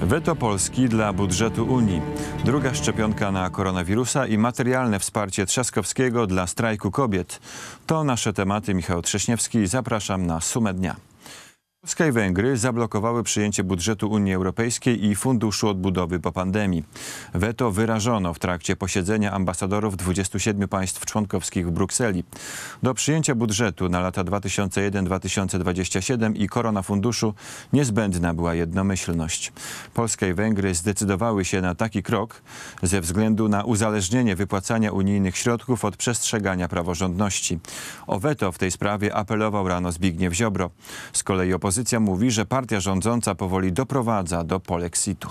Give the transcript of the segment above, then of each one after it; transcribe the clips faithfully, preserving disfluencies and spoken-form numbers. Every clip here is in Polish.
Weto Polski dla budżetu Unii. Druga szczepionka na koronawirusa i materialne wsparcie Trzaskowskiego dla strajku kobiet. To nasze tematy. Michał Trześniewski. Zapraszam na Sumę Dnia. Polska i Węgry zablokowały przyjęcie budżetu Unii Europejskiej i Funduszu Odbudowy po pandemii. Weto wyrażono w trakcie posiedzenia ambasadorów dwudziestu siedmiu państw członkowskich w Brukseli. Do przyjęcia budżetu na lata dwa tysiące jeden do dwa tysiące dwudziestego siódmego i koronafunduszu niezbędna była jednomyślność. Polska i Węgry zdecydowały się na taki krok ze względu na uzależnienie wypłacania unijnych środków od przestrzegania praworządności. O weto w tej sprawie apelował rano Zbigniew Ziobro. Z kolei opozycja mówi, że partia rządząca powoli doprowadza do polexitu.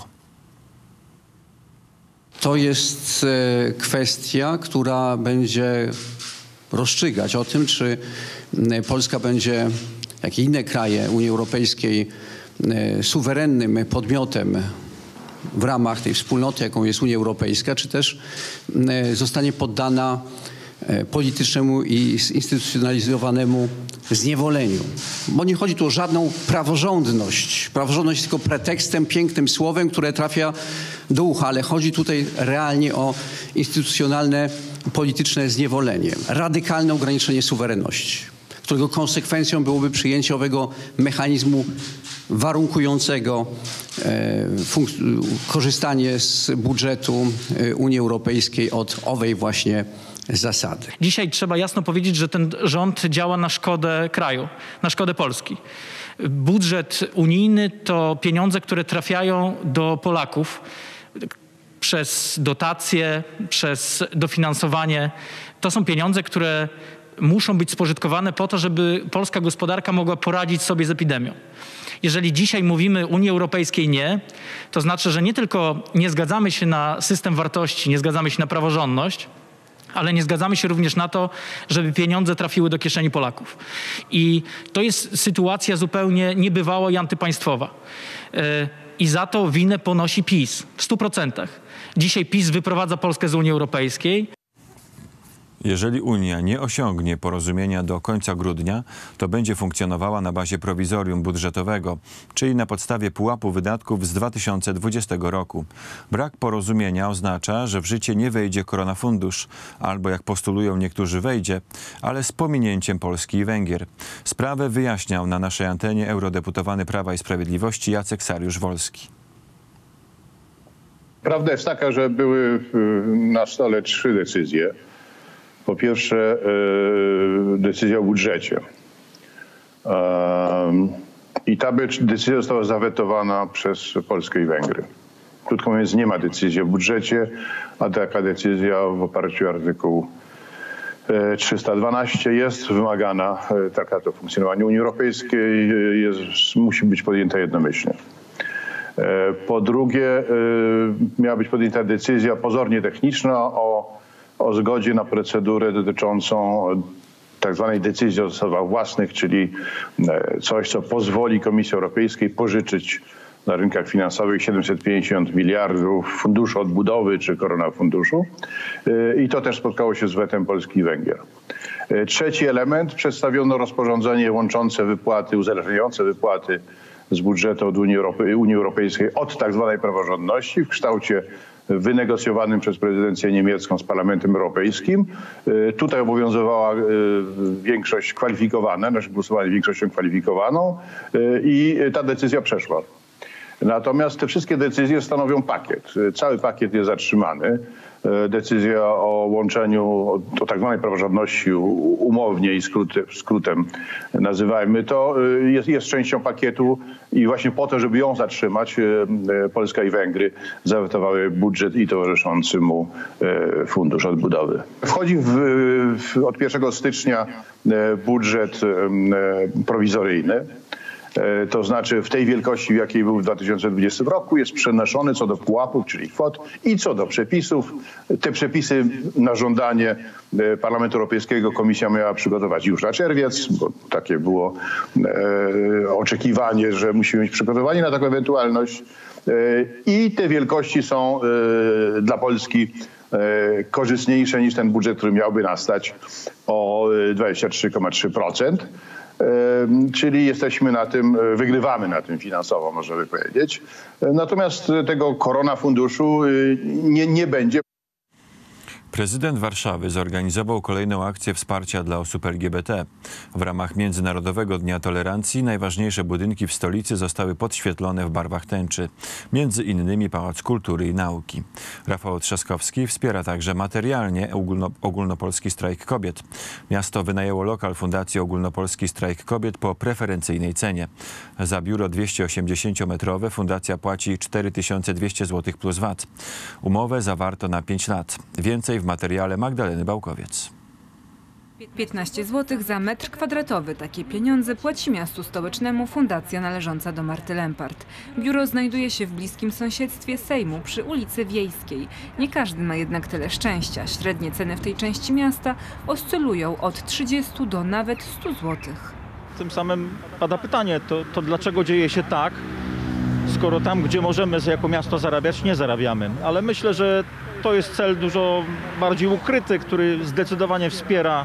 To jest kwestia, która będzie rozstrzygać o tym, czy Polska będzie, jak i inne kraje Unii Europejskiej, suwerennym podmiotem w ramach tej wspólnoty, jaką jest Unia Europejska, czy też zostanie poddana politycznemu i zinstytucjonalizowanemu zniewoleniu. Bo nie chodzi tu o żadną praworządność. Praworządność jest tylko pretekstem, pięknym słowem, które trafia do ucha, ale chodzi tutaj realnie o instytucjonalne, polityczne zniewolenie. Radykalne ograniczenie suwerenności, którego konsekwencją byłoby przyjęcie owego mechanizmu warunkującego e, korzystanie z budżetu Unii Europejskiej od owej właśnie zasady. Dzisiaj trzeba jasno powiedzieć, że ten rząd działa na szkodę kraju, na szkodę Polski. Budżet unijny to pieniądze, które trafiają do Polaków przez dotacje, przez dofinansowanie. To są pieniądze, które muszą być spożytkowane po to, żeby polska gospodarka mogła poradzić sobie z epidemią. Jeżeli dzisiaj mówimy Unii Europejskiej nie, to znaczy, że nie tylko nie zgadzamy się na system wartości, nie zgadzamy się na praworządność, ale nie zgadzamy się również na to, żeby pieniądze trafiły do kieszeni Polaków. I to jest sytuacja zupełnie niebywała i antypaństwowa. I za to winę ponosi PiS w stu procentach. Dzisiaj PiS wyprowadza Polskę z Unii Europejskiej. Jeżeli Unia nie osiągnie porozumienia do końca grudnia, to będzie funkcjonowała na bazie prowizorium budżetowego, czyli na podstawie pułapu wydatków z dwa tysiące dwudziestego roku. Brak porozumienia oznacza, że w życie nie wejdzie koronafundusz, albo jak postulują niektórzy wejdzie, ale z pominięciem Polski i Węgier. Sprawę wyjaśniał na naszej antenie eurodeputowany Prawa i Sprawiedliwości Jacek Sariusz-Wolski. Prawda jest taka, że były na stole trzy decyzje. Po pierwsze decyzja o budżecie. I ta decyzja została zawetowana przez Polskę i Węgry. Krótko mówiąc, nie ma decyzji o budżecie, a taka decyzja w oparciu o artykuł trzysta dwanaście jest wymagana, traktatu o funkcjonowaniu Unii Europejskiej, jest, musi być podjęta jednomyślnie. Po drugie, miała być podjęta decyzja pozornie techniczna o o zgodzie na procedurę dotyczącą tak zwanej decyzji o zasobach własnych, czyli coś, co pozwoli Komisji Europejskiej pożyczyć na rynkach finansowych siedemset pięćdziesiąt miliardów Funduszu Odbudowy czy Koronafunduszu. I to też spotkało się z wetem Polski i Węgier. Trzeci element, przedstawiono rozporządzenie łączące wypłaty, uzależniające wypłaty z budżetu od Unii, Europy, Unii Europejskiej od tak zwanej praworządności w kształcie wynegocjowanym przez prezydencję niemiecką z Parlamentem Europejskim. Tutaj obowiązywała większość kwalifikowana, nasze głosowanie większością kwalifikowaną i ta decyzja przeszła. Natomiast te wszystkie decyzje stanowią pakiet. Cały pakiet jest zatrzymany. Decyzja o łączeniu, o tak zwanej praworządności umownie i skrótem, skrótem nazywajmy to, jest, jest częścią pakietu i właśnie po to, żeby ją zatrzymać, Polska i Węgry zawetowały budżet i towarzyszący mu Fundusz Odbudowy. Wchodzi w, w, od pierwszego stycznia budżet prowizoryjny. To znaczy w tej wielkości, w jakiej był w dwa tysiące dwudziestym roku, jest przenoszony co do pułapów, czyli kwot i co do przepisów. Te przepisy na żądanie Parlamentu Europejskiego Komisja miała przygotować już na czerwiec, bo takie było e, oczekiwanie, że musimy być przygotowani na taką ewentualność. E, I te wielkości są e, dla Polski e, korzystniejsze niż ten budżet, który miałby nastać o dwadzieścia trzy przecinek trzy procent. czyli jesteśmy na tym, wygrywamy na tym finansowo, można by powiedzieć. Natomiast tego koronafunduszu nie, nie będzie. Prezydent Warszawy zorganizował kolejną akcję wsparcia dla osób L G B T. W ramach Międzynarodowego Dnia Tolerancji najważniejsze budynki w stolicy zostały podświetlone w barwach tęczy, między innymi Pałac Kultury i Nauki. Rafał Trzaskowski wspiera także materialnie ogólno, ogólnopolski strajk kobiet. Miasto wynajęło lokal Fundacji Ogólnopolski Strajk Kobiet po preferencyjnej cenie. Za biuro dwieścieosiemdziesięciometrowe fundacja płaci cztery tysiące dwieście złotych plus V A T. Umowę zawarto na pięć lat. Więcej w materiale Magdaleny Bałkowiec. piętnaście złotych za metr kwadratowy. Takie pieniądze płaci miastu stołecznemu fundacja należąca do Marty Lempart. Biuro znajduje się w bliskim sąsiedztwie Sejmu przy ulicy Wiejskiej. Nie każdy ma jednak tyle szczęścia. Średnie ceny w tej części miasta oscylują od trzydziestu do nawet stu złotych. Tym samym pada pytanie, to, to dlaczego dzieje się tak, skoro tam, gdzie możemy jako miasto zarabiać, nie zarabiamy. Ale myślę, że to jest cel dużo bardziej ukryty, który zdecydowanie wspiera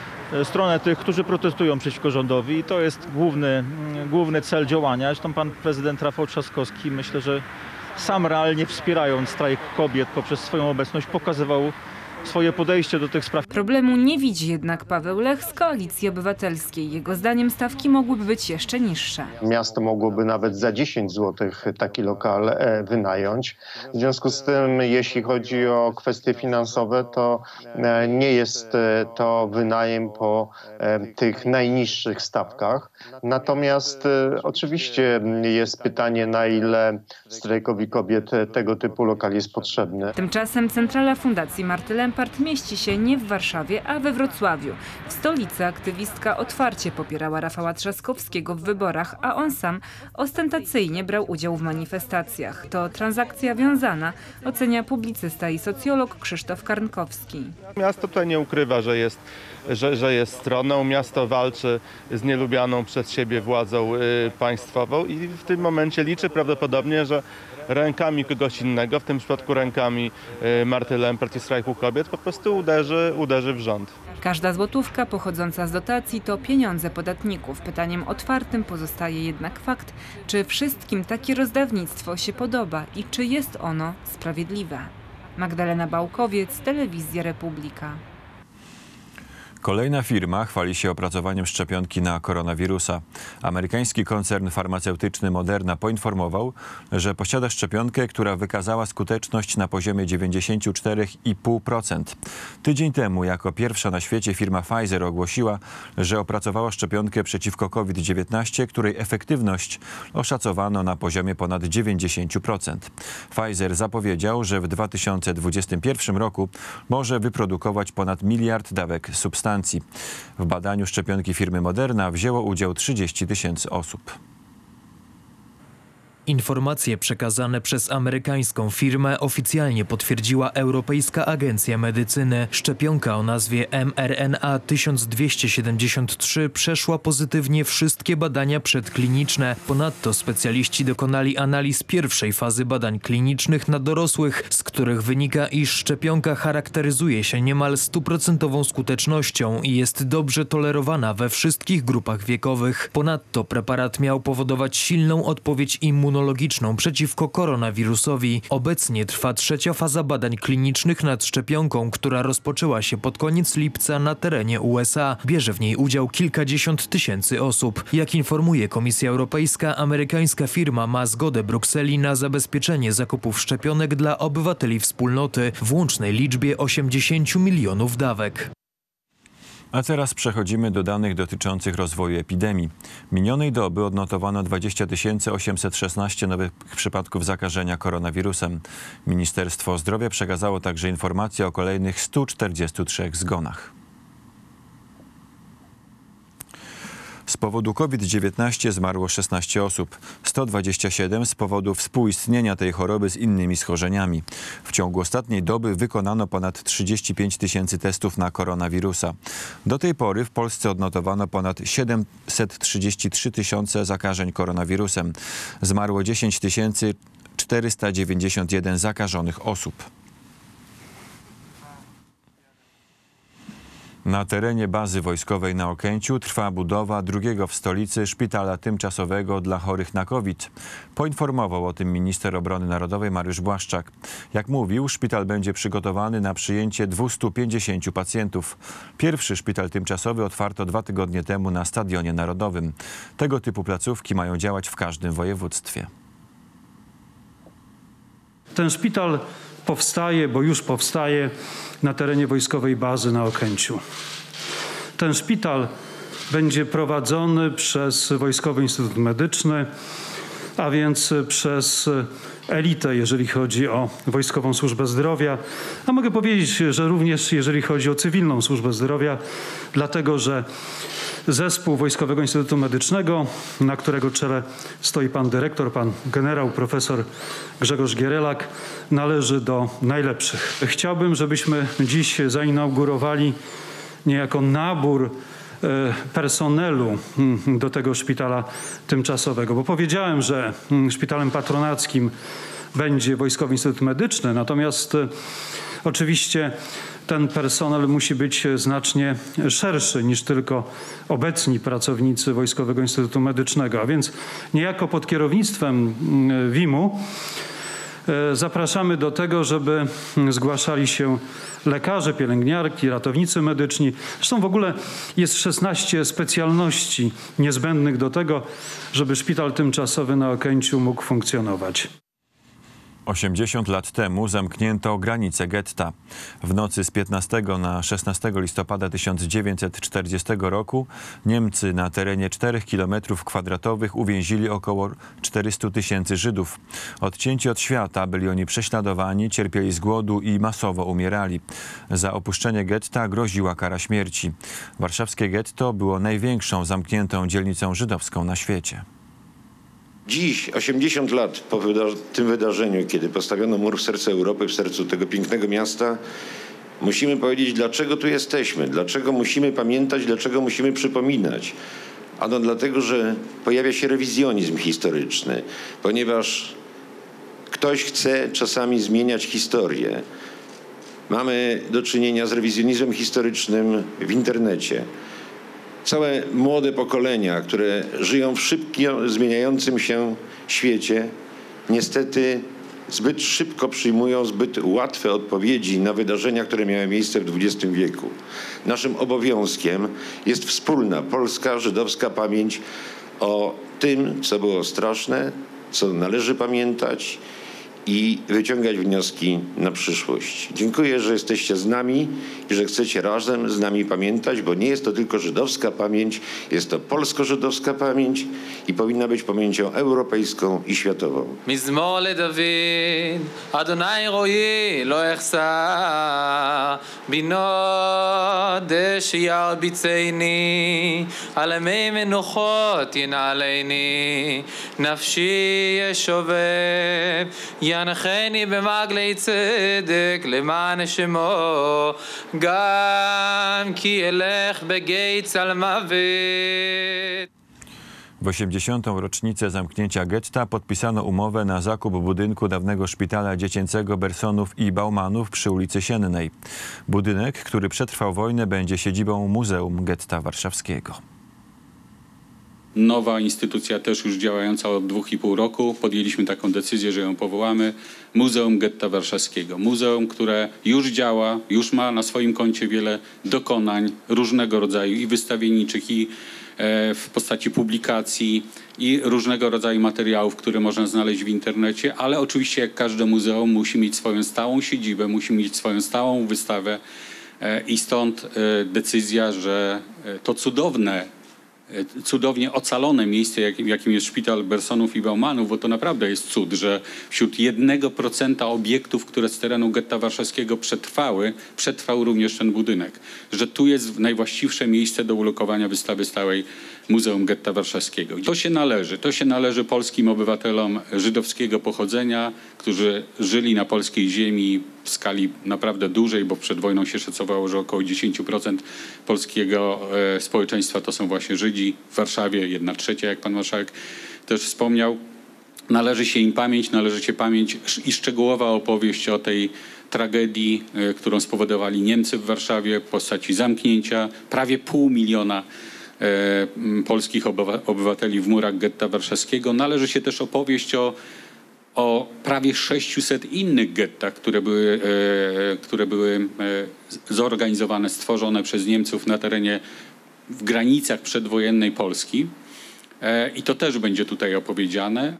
stronę tych, którzy protestują przeciwko rządowi. I to jest główny, główny cel działania. Zresztą pan prezydent Rafał Trzaskowski, myślę, że sam realnie wspierając strajk kobiet poprzez swoją obecność pokazywał swoje podejście do tych spraw. Problemu nie widzi jednak Paweł Lech z Koalicji Obywatelskiej. Jego zdaniem stawki mogłyby być jeszcze niższe. Miasto mogłoby nawet za dziesięć złotych taki lokal wynająć. W związku z tym, jeśli chodzi o kwestie finansowe, to nie jest to wynajem po tych najniższych stawkach. Natomiast oczywiście jest pytanie, na ile strajkowi kobiet tego typu lokal jest potrzebny. Tymczasem centrala Fundacji Marty Lempart mieści się nie w Warszawie, a we Wrocławiu. W stolicy aktywistka otwarcie popierała Rafała Trzaskowskiego w wyborach, a on sam ostentacyjnie brał udział w manifestacjach. To transakcja wiązana, ocenia publicysta i socjolog Krzysztof Karnkowski. Miasto tutaj nie ukrywa, że jest, że, że jest stroną. Miasto walczy z nielubianą przez siebie władzą y, państwową i w tym momencie liczy prawdopodobnie, że rękami kogoś innego, w tym przypadku rękami y, Marty Lempart i strajku kobiet, po prostu uderzy, uderzy w rząd. Każda złotówka pochodząca z dotacji to pieniądze podatników. Pytaniem otwartym pozostaje jednak fakt, czy wszystkim takie rozdawnictwo się podoba i czy jest ono sprawiedliwe. Magdalena Bałkowiec, Telewizja Republika. Kolejna firma chwali się opracowaniem szczepionki na koronawirusa. Amerykański koncern farmaceutyczny Moderna poinformował, że posiada szczepionkę, która wykazała skuteczność na poziomie dziewięćdziesiąt cztery i pół procent. Tydzień temu jako pierwsza na świecie firma Pfizer ogłosiła, że opracowała szczepionkę przeciwko COVID dziewiętnaście, której efektywność oszacowano na poziomie ponad dziewięćdziesiąt procent. Pfizer zapowiedział, że w dwa tysiące dwudziestym pierwszym roku może wyprodukować ponad miliard dawek substancji. W badaniu szczepionki firmy Moderna wzięło udział trzydzieści tysięcy osób. Informacje przekazane przez amerykańską firmę oficjalnie potwierdziła Europejska Agencja Medycyny. Szczepionka o nazwie M R N A tysiąc dwieście siedemdziesiąt trzy przeszła pozytywnie wszystkie badania przedkliniczne. Ponadto specjaliści dokonali analiz pierwszej fazy badań klinicznych na dorosłych, z których wynika, iż szczepionka charakteryzuje się niemal stuprocentową skutecznością i jest dobrze tolerowana we wszystkich grupach wiekowych. Ponadto preparat miał powodować silną odpowiedź immunologiczną przeciwko koronawirusowi. Obecnie trwa trzecia faza badań klinicznych nad szczepionką, która rozpoczęła się pod koniec lipca na terenie U S A. Bierze w niej udział kilkadziesiąt tysięcy osób. Jak informuje Komisja Europejska, amerykańska firma ma zgodę Brukseli na zabezpieczenie zakupów szczepionek dla obywateli wspólnoty w łącznej liczbie osiemdziesięciu milionów dawek. A teraz przechodzimy do danych dotyczących rozwoju epidemii. Minionej doby odnotowano dwadzieścia tysięcy osiemset szesnaście nowych przypadków zakażenia koronawirusem. Ministerstwo Zdrowia przekazało także informacje o kolejnych stu czterdziestu trzech zgonach. Z powodu COVID dziewiętnaście zmarło szesnaście osób, sto dwadzieścia siedem z powodu współistnienia tej choroby z innymi schorzeniami. W ciągu ostatniej doby wykonano ponad trzydzieści pięć tysięcy testów na koronawirusa. Do tej pory w Polsce odnotowano ponad siedemset trzydzieści trzy tysiące zakażeń koronawirusem. Zmarło dziesięć tysięcy czterysta dziewięćdziesiąt jeden zakażonych osób. Na terenie bazy wojskowej na Okęciu trwa budowa drugiego w stolicy szpitala tymczasowego dla chorych na COVID. Poinformował o tym minister obrony narodowej Mariusz Błaszczak. Jak mówił, szpital będzie przygotowany na przyjęcie dwustu pięćdziesięciu pacjentów. Pierwszy szpital tymczasowy otwarto dwa tygodnie temu na Stadionie Narodowym. Tego typu placówki mają działać w każdym województwie. Ten szpital powstaje, bo już powstaje na terenie wojskowej bazy na Okęciu. Ten szpital będzie prowadzony przez Wojskowy Instytut Medyczny, a więc przez elitę, jeżeli chodzi o Wojskową Służbę Zdrowia, a mogę powiedzieć, że również jeżeli chodzi o cywilną służbę zdrowia, dlatego że zespół Wojskowego Instytutu Medycznego, na którego czele stoi pan dyrektor, pan generał, profesor Grzegorz Gierelak, należy do najlepszych. Chciałbym, żebyśmy dziś zainaugurowali niejako nabór personelu do tego szpitala tymczasowego, bo powiedziałem, że szpitalem patronackim będzie Wojskowy Instytut Medyczny, natomiast oczywiście ten personel musi być znacznie szerszy niż tylko obecni pracownicy Wojskowego Instytutu Medycznego, a więc niejako pod kierownictwem W I M-u zapraszamy do tego, żeby zgłaszali się lekarze, pielęgniarki, ratownicy medyczni. Zresztą w ogóle jest szesnaście specjalności niezbędnych do tego, żeby szpital tymczasowy na Okęciu mógł funkcjonować. osiemdziesiąt lat temu zamknięto granice getta. W nocy z piętnastego na szesnastego listopada tysiąc dziewięćset czterdziestego roku Niemcy na terenie czterech kilometrów kwadratowych uwięzili około czterystu tysięcy Żydów. Odcięci od świata byli oni prześladowani, cierpieli z głodu i masowo umierali. Za opuszczenie getta groziła kara śmierci. Warszawskie getto było największą zamkniętą dzielnicą żydowską na świecie. Dziś, osiemdziesiąt lat po wyda- tym wydarzeniu, kiedy postawiono mur w sercu Europy, w sercu tego pięknego miasta, musimy powiedzieć, dlaczego tu jesteśmy, dlaczego musimy pamiętać, dlaczego musimy przypominać. Ano dlatego, że pojawia się rewizjonizm historyczny, ponieważ ktoś chce czasami zmieniać historię. Mamy do czynienia z rewizjonizmem historycznym w internecie. Całe młode pokolenia, które żyją w szybko zmieniającym się świecie, niestety zbyt szybko przyjmują zbyt łatwe odpowiedzi na wydarzenia, które miały miejsce w dwudziestym wieku. Naszym obowiązkiem jest wspólna polska, żydowska pamięć o tym, co było straszne, co należy pamiętać i wyciągać wnioski na przyszłość. Dziękuję, że jesteście z nami i że chcecie razem z nami pamiętać, bo nie jest to tylko żydowska pamięć, jest to polsko-żydowska pamięć i powinna być pamięcią europejską i światową. מזמור לדוד, אדוני רואי לא יחסר, בינו דשא ירביצני, על ימי מנוחות ינעלני, נפשי ישובב, ינחני במעגלי צדק למען שמו, גם כי אלך בגיא צל מוות. W osiemdziesiątą rocznicę zamknięcia getta podpisano umowę na zakup budynku dawnego szpitala dziecięcego Bersonów i Baumanów przy ulicy Siennej. Budynek, który przetrwał wojnę, będzie siedzibą Muzeum Getta Warszawskiego. Nowa instytucja, też już działająca od dwóch i pół roku. Podjęliśmy taką decyzję, że ją powołamy. Muzeum Getta Warszawskiego. Muzeum, które już działa, już ma na swoim koncie wiele dokonań różnego rodzaju i wystawienniczych, i w postaci publikacji i różnego rodzaju materiałów, które można znaleźć w internecie, ale oczywiście jak każde muzeum musi mieć swoją stałą siedzibę, musi mieć swoją stałą wystawę i stąd decyzja, że to cudowne, cudownie ocalone miejsce, jakim jest szpital Bersonów i Baumanów, bo to naprawdę jest cud, że wśród jednego procenta obiektów, które z terenu getta warszawskiego przetrwały, przetrwał również ten budynek. Że tu jest najwłaściwsze miejsce do ulokowania wystawy stałej Muzeum Getta Warszawskiego. To się należy. To się należy polskim obywatelom żydowskiego pochodzenia, którzy żyli na polskiej ziemi w skali naprawdę dużej, bo przed wojną się szacowało, że około dziesięć procent polskiego e, społeczeństwa to są właśnie Żydzi. W Warszawie jedna trzecia, jak pan marszałek też wspomniał. Należy się im pamięć, należy się pamięć i szczegółowa opowieść o tej tragedii, którą spowodowali Niemcy w Warszawie w postaci zamknięcia prawie pół miliona polskich obywateli w murach getta warszawskiego. Należy się też opowieść o, o prawie sześciuset innych gettach, które były, które były zorganizowane, stworzone przez Niemców na terenie, w granicach przedwojennej Polski. I to też będzie tutaj opowiedziane.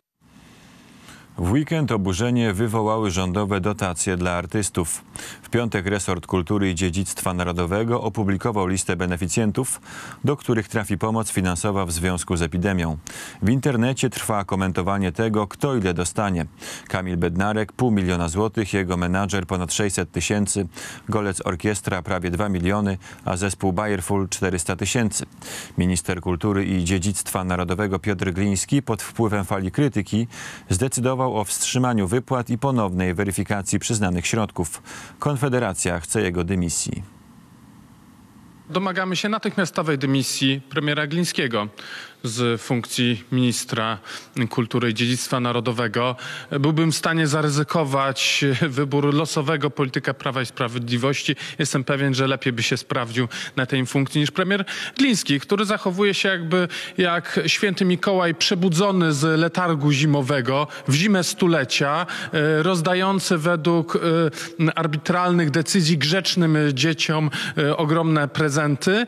W weekend oburzenie wywołały rządowe dotacje dla artystów. W piątek resort kultury i dziedzictwa narodowego opublikował listę beneficjentów, do których trafi pomoc finansowa w związku z epidemią. W internecie trwa komentowanie tego, kto ile dostanie. Kamil Bednarek pół miliona złotych, jego menadżer ponad sześćset tysięcy, Golec Orkiestra prawie dwa miliony, a zespół Bayerful czterysta tysięcy. Minister kultury i dziedzictwa narodowego Piotr Gliński pod wpływem fali krytyki zdecydował o wstrzymaniu wypłat i ponownej weryfikacji przyznanych środków. Konfederacja chce jego dymisji. Domagamy się natychmiastowej dymisji premiera Glińskiego z funkcji ministra kultury i dziedzictwa narodowego. Byłbym w stanie zaryzykować wybór losowego polityka Prawa i Sprawiedliwości. Jestem pewien, że lepiej by się sprawdził na tej funkcji niż premier Gliński, który zachowuje się jakby jak święty Mikołaj przebudzony z letargu zimowego w zimę stulecia, rozdający według arbitralnych decyzji grzecznym dzieciom ogromne prezenty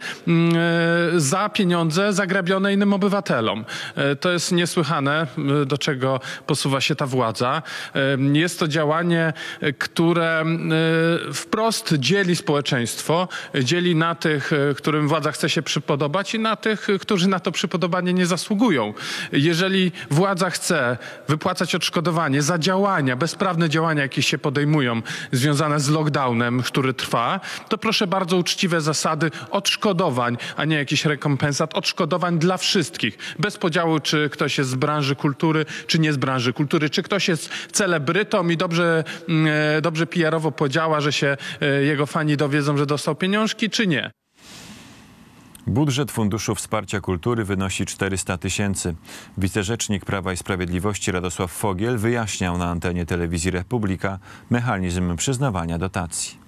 za pieniądze zagrabione innym obywatelom. To jest niesłychane, do czego posuwa się ta władza. Jest to działanie, które wprost dzieli społeczeństwo, dzieli na tych, którym władza chce się przypodobać, i na tych, którzy na to przypodobanie nie zasługują. Jeżeli władza chce wypłacać odszkodowanie za działania, bezprawne działania, jakie się podejmują, związane z lockdownem, który trwa, to proszę bardzo, uczciwe zasady odszkodowań, a nie jakichś rekompensat, odszkodowań dla wszystkich. Bez podziału, czy ktoś jest z branży kultury, czy nie z branży kultury, czy ktoś jest celebrytą i dobrze, dobrze P R owo podziała, że się jego fani dowiedzą, że dostał pieniążki, czy nie. Budżet Funduszu Wsparcia Kultury wynosi czterysta tysięcy. Wicerzecznik Prawa i Sprawiedliwości Radosław Fogiel wyjaśniał na antenie telewizji Republika mechanizm przyznawania dotacji.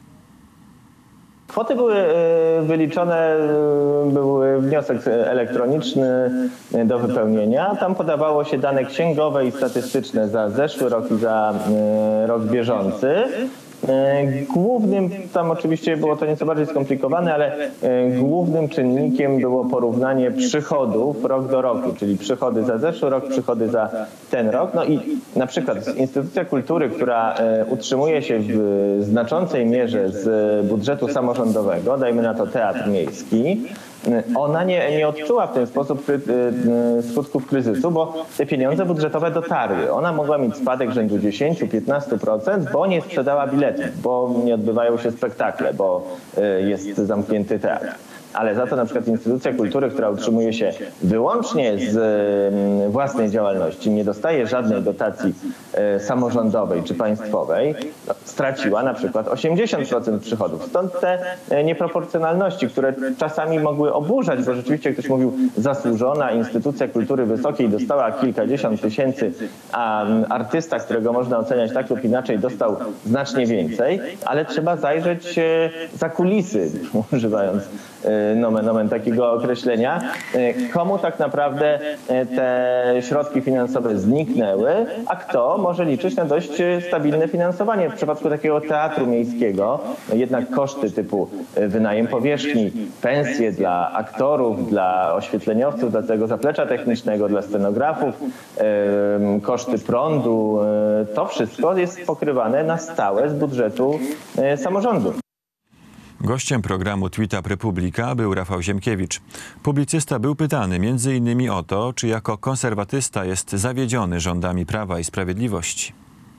Kwoty były wyliczone, był wniosek elektroniczny do wypełnienia. Tam podawało się dane księgowe i statystyczne za zeszły rok i za rok bieżący. Głównym, tam oczywiście było to nieco bardziej skomplikowane, ale głównym czynnikiem było porównanie przychodów rok do roku, czyli przychody za zeszły rok, przychody za ten rok. No i na przykład instytucja kultury, która utrzymuje się w znaczącej mierze z budżetu samorządowego, dajmy na to Teatr Miejski, ona nie, nie odczuła w ten sposób skutków kryzysu, bo te pieniądze budżetowe dotarły. Ona mogła mieć spadek rzędu dziesięć do piętnastu procent, bo nie sprzedała biletów, bo nie odbywają się spektakle, bo jest zamknięty teatr. Ale za to na przykład instytucja kultury, która utrzymuje się wyłącznie z własnej działalności, nie dostaje żadnej dotacji samorządowej czy państwowej, straciła na przykład osiemdziesiąt procent przychodów. Stąd te nieproporcjonalności, które czasami mogły oburzać, bo rzeczywiście ktoś mówił, zasłużona instytucja kultury wysokiej dostała kilkadziesiąt tysięcy, a artysta, którego można oceniać tak lub inaczej, dostał znacznie więcej, ale trzeba zajrzeć za kulisy, używając nomen omen takiego określenia, komu tak naprawdę te środki finansowe zniknęły, a kto może liczyć na dość stabilne finansowanie. W przypadku takiego teatru miejskiego jednak koszty typu wynajem powierzchni, pensje dla aktorów, dla oświetleniowców, dla tego zaplecza technicznego, dla scenografów, koszty prądu, to wszystko jest pokrywane na stałe z budżetu samorządu. Gościem programu Tweetup Republika był Rafał Ziemkiewicz. Publicysta był pytany między innymi o to, czy jako konserwatysta jest zawiedziony rządami Prawa i Sprawiedliwości.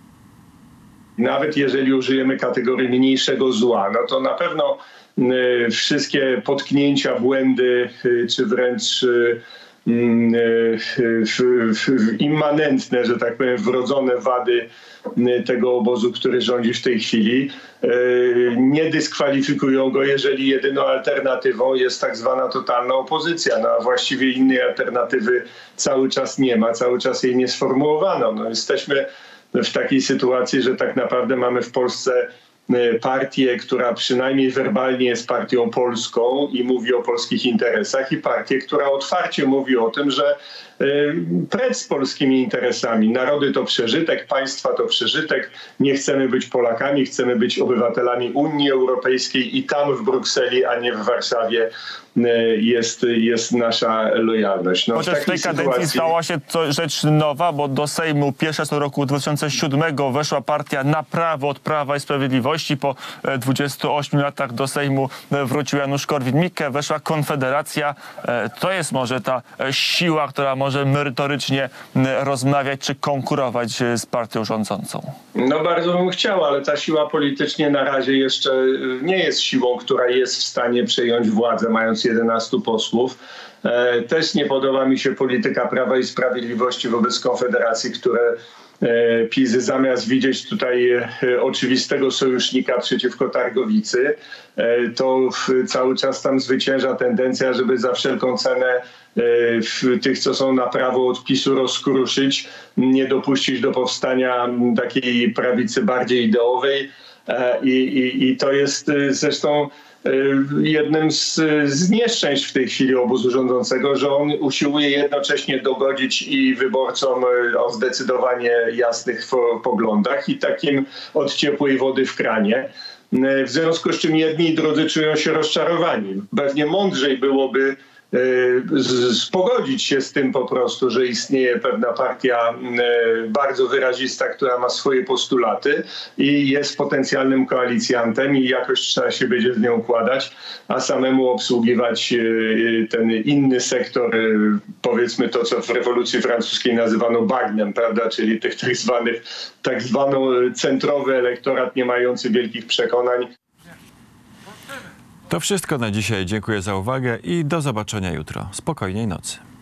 Nawet jeżeli użyjemy kategorii mniejszego zła, no to na pewno y, wszystkie potknięcia, błędy, y, czy wręcz y, y, immanentne, że tak powiem, wrodzone wady tego obozu, który rządzi w tej chwili, nie dyskwalifikują go, jeżeli jedyną alternatywą jest tak zwana totalna opozycja. No a właściwie innej alternatywy cały czas nie ma, cały czas jej nie sformułowano. No, jesteśmy w takiej sytuacji, że tak naprawdę mamy w Polsce partię, która przynajmniej werbalnie jest partią polską i mówi o polskich interesach, i partię, która otwarcie mówi o tym, że precz z polskimi interesami. Narody to przeżytek, państwa to przeżytek. Nie chcemy być Polakami, chcemy być obywatelami Unii Europejskiej i tam w Brukseli, a nie w Warszawie jest, jest nasza lojalność. No, Chociaż w tej sytuacji... kadencji stała się to rzecz nowa, bo do Sejmu pierwszy co roku dwa tysiące siódmego weszła partia Na Prawo od Prawa i Sprawiedliwości. Po dwudziestu ośmiu latach do Sejmu wrócił Janusz Korwin-Mikke, weszła Konfederacja. To jest może ta siła, która może merytorycznie rozmawiać czy konkurować z partią rządzącą. No bardzo bym chciał, ale ta siła politycznie na razie jeszcze nie jest siłą, która jest w stanie przejąć władzę, mając jedenastu posłów. Też nie podoba mi się polityka Prawa i Sprawiedliwości wobec Konfederacji, które PiS zamiast widzieć tutaj oczywistego sojusznika przeciwko Targowicy, to cały czas tam zwycięża tendencja, żeby za wszelką cenę tych, co są na prawo od PiSu, rozkruszyć, nie dopuścić do powstania takiej prawicy bardziej ideowej. I, i, i to jest zresztą jednym z, z nieszczęść w tej chwili obozu rządzącego, że on usiłuje jednocześnie dogodzić i wyborcom o zdecydowanie jasnych poglądach i takim od ciepłej wody w kranie. W związku z czym jedni i drudzy czują się rozczarowani. Pewnie mądrzej byłoby spogodzić się z tym po prostu, że istnieje pewna partia bardzo wyrazista, która ma swoje postulaty i jest potencjalnym koalicjantem i jakoś trzeba się będzie z nią układać, a samemu obsługiwać ten inny sektor, powiedzmy to, co w rewolucji francuskiej nazywano bagnem, prawda, czyli tych tak zwanych, tak zwaną centrowy elektorat nie mający wielkich przekonań. To wszystko na dzisiaj. Dziękuję za uwagę i do zobaczenia jutro. Spokojnej nocy.